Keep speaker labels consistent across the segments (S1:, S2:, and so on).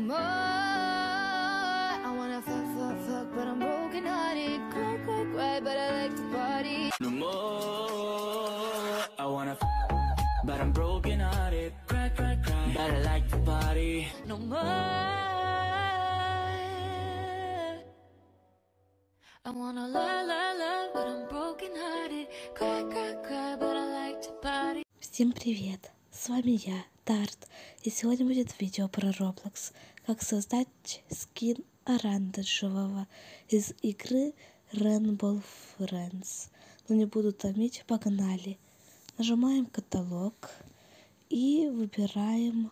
S1: more. I wanna fuck, fuck, fuck, but I'm broken hearted. Cry, cry, cry, but I like to party. No more. I wanna but I'm broken hearted. Cry, cry, cry, but I like to party. No more. I wanna la la la, but I'm broken hearted. Cry, cry, cry, but I like to party.
S2: Всем привет! С вами я, Дарт, и сегодня будет видео про Roblox, как создать скин оранжевого из игры Rainbow Friends. Но не буду томить, погнали! Нажимаем каталог и убираем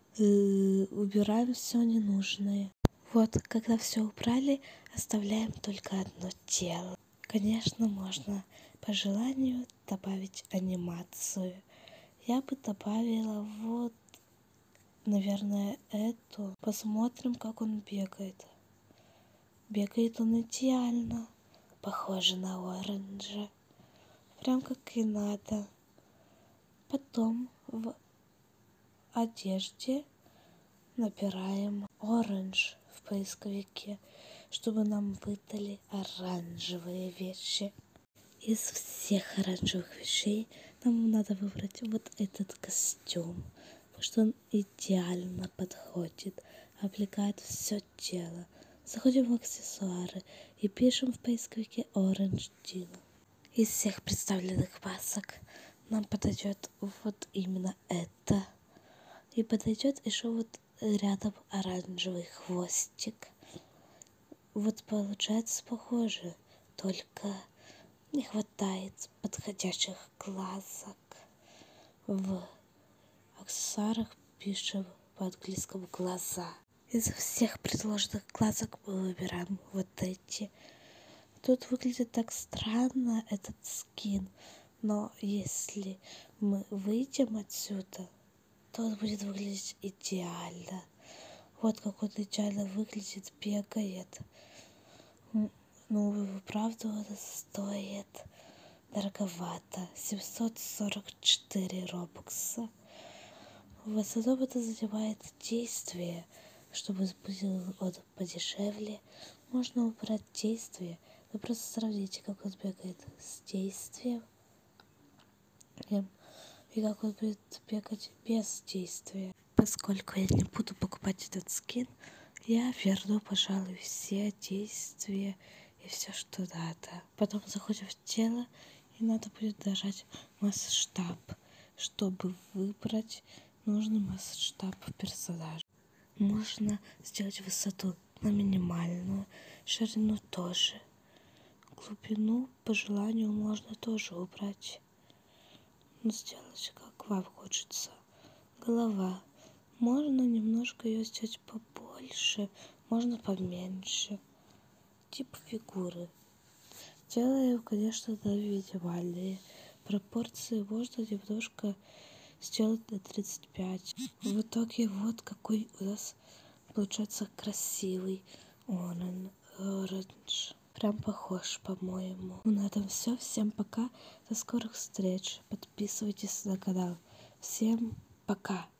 S2: все ненужное. Вот, когда все убрали, оставляем только одно тело. Конечно, можно по желанию добавить анимацию. Я бы добавила вот, наверное, эту. Посмотрим, как он бегает. Бегает он идеально. Похоже на оранжа. Прям как и надо. Потом в одежде набираем оранж в поисковике, чтобы нам выдали оранжевые вещи. Из всех оранжевых вещей нам надо выбрать вот этот костюм, потому что он идеально подходит, облегает все тело. Заходим в аксессуары и пишем в поисковике Orange Dino. Из всех представленных масок нам подойдет вот именно это. И подойдет еще вот рядом оранжевый хвостик. Вот получается похоже, только не хватает подходящих глазок. В аксессуарах пишем по-английскому глаза. Из всех предложенных глазок мы выбираем вот эти. Тут выглядит так странно этот скин, но если мы выйдем отсюда, то он будет выглядеть идеально. Вот как он идеально выглядит, бегает. Ну, правда, он стоит дороговато. 744 робокса. В основном это занимает действие. Чтобы было он подешевле, можно убрать действие. Вы просто сравните, как он бегает с действием и как он будет бегать без действия. Поскольку я не буду покупать этот скин, я верну, пожалуй, все действия и все, что надо. Потом заходим в тело, и надо будет нажать масштаб, чтобы выбрать нужный масштаб персонажа. Можно сделать высоту на минимальную, ширину тоже. Глубину по желанию можно тоже убрать. Но сделать как вам хочется. Голова. Можно немножко ее сделать побольше, можно поменьше. Тип фигуры. Делаем, конечно, на минимальные. Пропорции можно немножко сделать на 35. В итоге вот какой у нас получается красивый оранж. Прям похож, по-моему. На этом все. Всем пока. До скорых встреч. Подписывайтесь на канал. Всем пока.